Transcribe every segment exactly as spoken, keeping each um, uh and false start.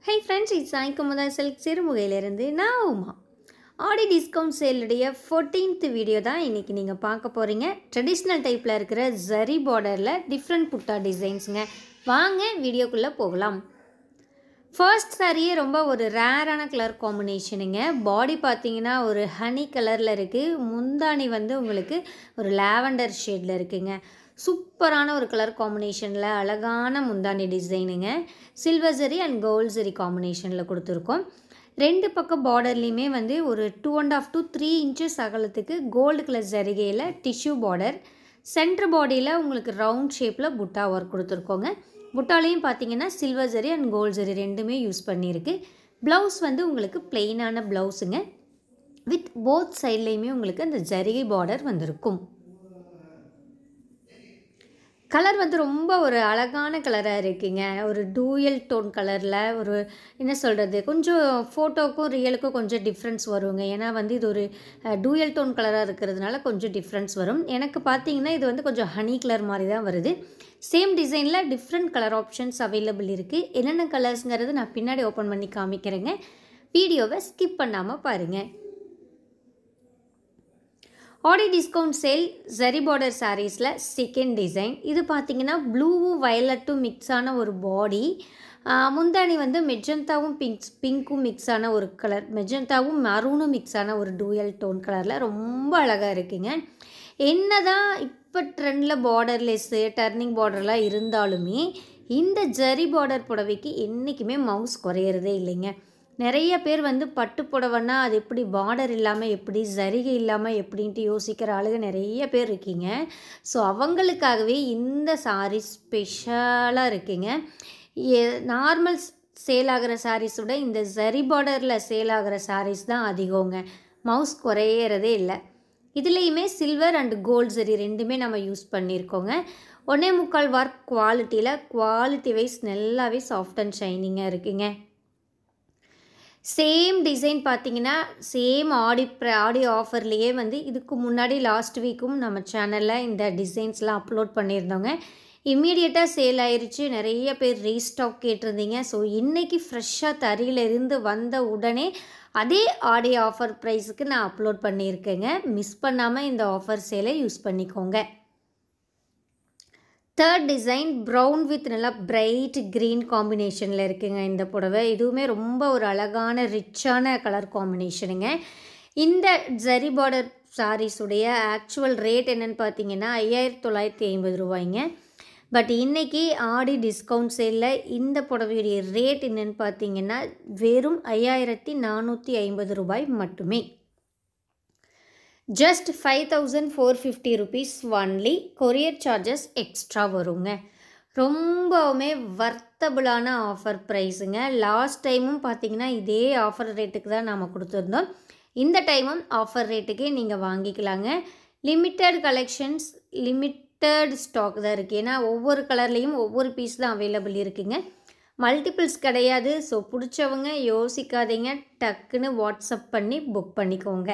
Hey friends, it's Saikuமுதா Silk சிறுமுகையிலிருந்து நான் உமா. ஆடி discount சேலுடைய fourteenth video தான் இன்றைக்கி நீங்கள் பார்க்க போகிறீங்க. ட்ரெடிஷ்னல் டைப்பில் இருக்கிற ஜரி பார்டரில் டிஃப்ரெண்ட் புட்டா டிசைன்ஸுங்க. வாங்க வீடியோக்குள்ளே போகலாம். ஃபர்ஸ்ட் சாரியே ரொம்ப ஒரு ரேரான கலர் காம்பினேஷனுங்க. பாடி பார்த்தீங்கன்னா ஒரு ஹனி கலரில் இருக்குது. முந்தானி வந்து உங்களுக்கு ஒரு லாவெண்டர் ஷேடில் இருக்குங்க. சூப்பரான ஒரு கலர் காம்பினேஷனில் அழகான முந்தானி டிசைனுங்க. Silver zari and gold zari காம்பினேஷனில் கொடுத்துருக்கோம். ரெண்டு பக்கம் பார்டர்லேயுமே வந்து ஒரு two and half to three inches அகலத்துக்கு கோல்டு கலர் ஜரிகையில் டிஷ்யூ பார்டர். சென்டர் பாடியில் உங்களுக்கு ரவுண்ட் ஷேப்பில் புட்டா ஒர்க் கொடுத்துருக்கோங்க. புட்டாலையும் பார்த்தீங்கன்னா silver zari and gold zari ரெண்டுமே யூஸ் பண்ணியிருக்கு. ப்ளவுஸ் வந்து உங்களுக்கு பிளெயினான ப்ளவுஸுங்க. வித் போத் சைட்லேயுமே உங்களுக்கு அந்த ஜரிகை பார்டர் வந்திருக்கும். கலர் வந்து ரொம்ப ஒரு அழகான கலராக இருக்குங்க. ஒரு டூயல் டோன் கலரில் ஒரு என்ன சொல்கிறது, கொஞ்சம் ஃபோட்டோக்கும் ரியலுக்கும் கொஞ்சம் டிஃப்ரென்ஸ் வருங்க. ஏன்னா வந்து இது ஒரு டூயல் டோன் கலராக இருக்கிறதுனால கொஞ்சம் டிஃப்ரென்ஸ் வரும். எனக்கு பார்த்தீங்கன்னா இது வந்து கொஞ்சம் ஹனி கலர் மாதிரி தான் வருது. சேம் டிசைனில் டிஃப்ரெண்ட் கலர் ஆப்ஷன்ஸ் அவைலபிள் இருக்குது. என்னென்ன கலர்ஸுங்கிறது நான் பின்னாடி ஓப்பன் பண்ணி காமிக்கிறேங்க. வீடியோவை ஸ்கிப் பண்ணாமல் பாருங்கள். Aadi discount sale zari border சாரீஸில் செகண்ட் டிசைன். இது பார்த்திங்கன்னா ப்ளூவும் வயலட்டும் மிக்ஸான ஒரு பாடி. முந்தானி வந்து மெஜந்தாவும் பிங்க் பிங்க்கும் மிக்ஸான ஒரு கலர். மெஜந்தாவும் மரூனும் மிக்ஸான ஒரு டூயல் டோன் கலரில் ரொம்ப அழகாக இருக்குங்க. என்ன தான் இப்போ ட்ரெண்டில் பார்டர்லெஸ்ஸு டர்னிங் பார்டர்லாம் இருந்தாலுமே இந்த ஜரி பார்டர் புடவைக்கு என்றைக்குமே மவுஸ் குறையிறதே இல்லைங்க. நிறைய பேர் வந்து பட்டு புடவைன்னா அது எப்படி பார்டர் இல்லாமல் எப்படி ஜரிகை இல்லாமல் எப்படின்ட்டு யோசிக்கிற ஆளுங்க நிறைய பேர் இருக்கீங்க. ஸோ அவங்களுக்காகவே இந்த சாரீ ஸ்பெஷலாக இருக்குங்க. நார்மல் சேல் ஆகிற சாரீஸோட இந்த ஜரி பார்டரில் சேல் ஆகிற சாரீஸ் தான் அதிகங்க. மவுஸ் குறையிறதே இல்லை. இதுலேயுமே சில்வர் அண்ட் கோல்ட் ஜரி ரெண்டுமே நம்ம யூஸ் பண்ணியிருக்கோங்க. ஒன்றே முக்கால் ஒர்க் குவாலிட்டியில் குவாலிட்டி வைஸ் நல்லாவே சாஃப்ட் அண்ட் ஷைனிங்காக இருக்குங்க. சேம் டிசைன் பார்த்தீங்கன்னா சேம் ஆடி ஆடி ஆஃபர்லேயே வந்து இதுக்கு முன்னாடி லாஸ்ட் வீக்கும் நம்ம சேனலில் இந்த டிசைன்ஸ்லாம் அப்லோட் பண்ணியிருந்தோங்க. இம்மீடியட்டாக சேல் ஆயிடுச்சு. நிறைய பேர் ரீஸ்டாக் கேட்டிருந்தீங்க. ஸோ இன்றைக்கி ஃப்ரெஷ்ஷாக தறியிலிருந்து வந்த உடனே அதே ஆடி ஆஃபர் ப்ரைஸுக்கு நான் அப்லோட் பண்ணியிருக்கேங்க. மிஸ் பண்ணாமல் இந்த ஆஃபர் சேலை யூஸ் பண்ணிக்கோங்க. தேர்ட் டிசைன் ப்ரௌன் வித் நல்லா பிரைட் க்ரீன் காம்பினேஷனில் இருக்குங்க இந்த புடவை. இதுவுமே ரொம்ப ஒரு அழகான ரிச்சான கலர் காம்பினேஷனுங்க. இந்த ஜரி பார்டர் சாரீஸுடைய ஆக்சுவல் ரேட் என்னென்னு பார்த்தீங்கன்னா ஐயாயிரத்தி தொள்ளாயிரத்தி ஐம்பது ரூபாய்ங்க. பட் இன்றைக்கி ஆடி டிஸ்கவுண்ட் சேலில் இந்த புடவையுடைய ரேட் என்னென்னு பார்த்தீங்கன்னா வெறும் ஐயாயிரத்தி நானூற்றி ஐம்பது ரூபாய் மட்டுமே. Just five thousand four fifty rupees only. Courier charges extra வருங்க. ரொம்பவுமே வர்த்தபுளான ஆஃபர் ப்ரைஸுங்க. லாஸ்ட் டைமும் பார்த்தீங்கன்னா இதே ஆஃபர் ரேட்டுக்கு தான் நாம் கொடுத்துருந்தோம். இந்த டைமும் ஆஃபர் ரேட்டுக்கே நீங்கள் வாங்கிக்கலாங்க. லிமிட்டட் கலெக்ஷன்ஸ், லிமிட்டட் ஸ்டாக் தான் இருக்குது. ஏன்னா ஒவ்வொரு கலர்லேயும் ஒவ்வொரு பீஸ் தான் அவைலபிள் இருக்குங்க. மல்டிபிள்ஸ் கிடையாது. ஸோ பிடிச்சவங்க யோசிக்காதீங்க, டக்குன்னு வாட்ஸ்அப் பண்ணி புக் பண்ணிக்கோங்க.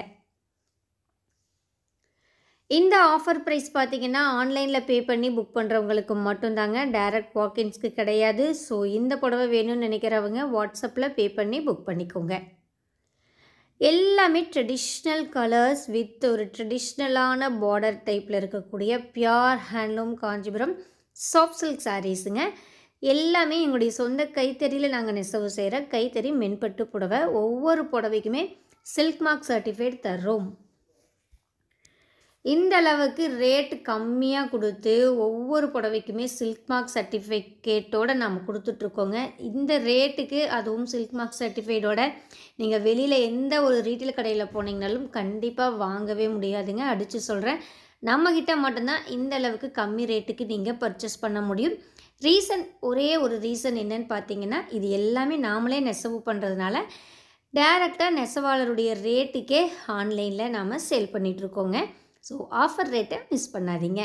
இந்த ஆஃபர் ப்ரைஸ் பார்த்திங்கன்னா ஆன்லைனில் பே பண்ணி புக் பண்ணுறவங்களுக்கு மட்டும்தாங்க, டைரக்ட் வாக்கின்ஸ்க்கு கிடையாது. ஸோ இந்த புடவை வேணும்னு நினைக்கிறவங்க வாட்ஸ்அப்பில் பே பண்ணி புக் பண்ணிக்கோங்க. எல்லாமே ட்ரெடிஷ்னல் கலர்ஸ் வித் ஒரு ட்ரெடிஷ்னலான பார்டர் டைப்பில் இருக்கக்கூடிய pure handloom Kanchipuram soft silk சாரீஸுங்க. எல்லாமே எங்களுடைய சொந்த கைத்தறியில் நாங்கள் நெசவு செய்கிற கைத்தறி மென்பட்டு புடவை. ஒவ்வொரு புடவைக்குமே சில்க் மார்க் சர்டிஃபைட் தர்றோம். இந்த அளவுக்கு ரேட் கம்மியாக கொடுத்து ஒவ்வொரு புடவைக்குமே சில்க் மார்க் சர்டிஃபிகேட்டோடு நம்ம கொடுத்துட்ருக்கோங்க. இந்த ரேட்டுக்கு அதுவும் சில்க் மார்க் சர்டிஃபைடோட நீங்கள் வெளியில் எந்த ஒரு ரீட்டைல் கடையில் போனீங்கனாலும் கண்டிப்பாக வாங்கவே முடியாதுங்க. அடித்து சொல்கிறேன், நம்மக்கிட்ட மட்டும்தான் இந்த அளவுக்கு கம்மி ரேட்டுக்கு நீங்கள் பர்ச்சேஸ் பண்ண முடியும். ரீசன் ஒரே ஒரு ரீசன் என்னன்னு பார்த்தீங்கன்னா இது எல்லாமே நாமளே நெசவு பண்ணுறதுனால டைரெக்டாக நெசவாளருடைய ரேட்டுக்கே ஆன்லைனில் நாம் சேல் பண்ணிகிட்ருக்கோங்க. ஸோ ஆஃபர் ரேட்டை மிஸ் பண்ணாதீங்க.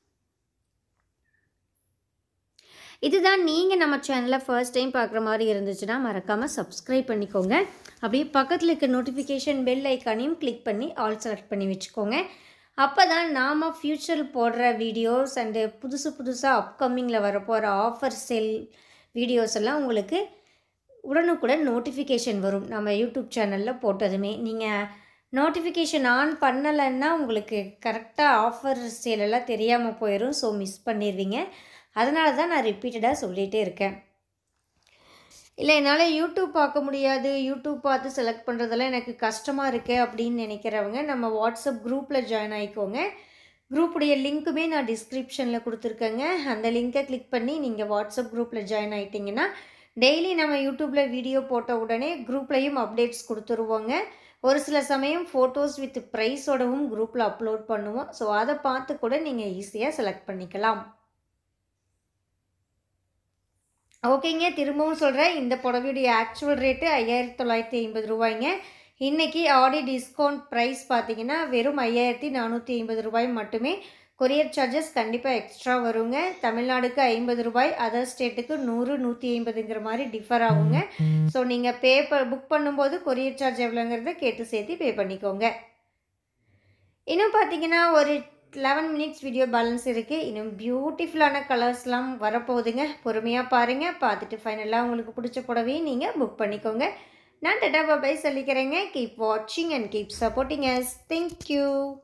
இதுதான் நீங்கள் நம்ம சேனலில் ஃபர்ஸ்ட் டைம் பார்க்குற மாதிரி இருந்துச்சுன்னா மறக்காமல் சப்ஸ்கிரைப் பண்ணிக்கோங்க. அப்படியே பக்கத்தில் இருக்க நோட்டிஃபிகேஷன் பெல் ஐக்கானையும் கிளிக் பண்ணி ஆல் செலக்ட் பண்ணி வச்சுக்கோங்க. அப்போ தான் நாம் ஃப்யூச்சரில் போடுற வீடியோஸ் அண்டு புதுசு புதுசாக அப்கமிங்கில் வரப்போகிற ஆஃபர் சேல் வீடியோஸ் எல்லாம் உங்களுக்கு உடனுக்குடன் நோட்டிஃபிகேஷன் வரும் நம்ம யூடியூப் சேனலில் போட்டதுமே. நீங்கள் நோட்டிஃபிகேஷன் ஆன் பண்ணலைன்னா உங்களுக்கு கரெக்டாக ஆஃபர் சேலெல்லாம் தெரியாமல் போயிடும். ஸோ மிஸ் பண்ணிடுவீங்க. அதனால தான் நான் ரிப்பீட்டடாக சொல்லிகிட்டே இருக்கேன். இல்லை என்னால் யூடியூப் பார்க்க முடியாது, யூடியூப் பார்த்து செலக்ட் பண்ணுறதெல்லாம் எனக்கு கஷ்டமாக இருக்குது அப்படின்னு நினைக்கிறவங்க நம்ம வாட்ஸ்அப் குரூப்பில் ஜாயின் ஆகிக்கோங்க. குரூப்புடைய லிங்க்குமே நான் டிஸ்கிரிப்ஷனில் கொடுத்துருக்கேங்க. அந்த லிங்க்கை கிளிக் பண்ணி நீங்கள் வாட்ஸ்அப் குரூப்பில் ஜாயின் ஆகிட்டிங்கன்னா டெய்லி நம்ம யூடியூப்பில் வீடியோ போட்ட உடனே குரூப்லேயும் அப்டேட்ஸ் கொடுத்துருவோங்க. ஒரு சில சமயம் ஃபோட்டோஸ் வித் ப்ரைஸோடவும் குரூப்பில் அப்லோட் பண்ணுவோம். ஸோ அதை பார்த்து கூட நீங்கள் ஈஸியாக செலக்ட் பண்ணிக்கலாம். ஓகேங்க, திரும்பவும் சொல்கிறேன், இந்த புடவையுடைய ஆக்சுவல் ரேட்டு ஐயாயிரத்தி தொள்ளாயிரத்தி ஐம்பது ரூபாய்ங்க. இன்றைக்கி ஆடி டிஸ்கவுண்ட் ப்ரைஸ் பார்த்தீங்கன்னா வெறும் ஐயாயிரத்தி நானூற்றி ஐம்பது ரூபாய் மட்டுமே. கொரியர் சார்ஜஸ் கண்டிப்பாக எக்ஸ்ட்ரா வருங்க. தமிழ்நாடுக்கு ஐம்பது ரூபாய், அதர் ஸ்டேட்டுக்கு நூறு நூற்றி ஐம்பதுங்கிற மாதிரி டிஃபர் ஆகுங்க. ஸோ நீங்கள் பே ப புக் பண்ணும்போது கொரியர் சார்ஜ் எவ்வளோங்கிறத கேட்டு சேர்த்து பே பண்ணிக்கோங்க. இன்னும் பார்த்தீங்கன்னா ஒரு லெவன் மினிட்ஸ் வீடியோ பேலன்ஸ் இருக்குது. இன்னும் பியூட்டிஃபுல்லான கலர்ஸ்லாம் வரப்போகுதுங்க. பொறுமையாக பாருங்கள். பார்த்துட்டு ஃபைனலாக உங்களுக்கு பிடிச்ச புடவையை நீங்கள் புக் பண்ணிக்கோங்க. நான் டாடா பாய் சொல்லிக்கிறேங்க. கீப் வாட்சிங் and keep supporting us. Thank you.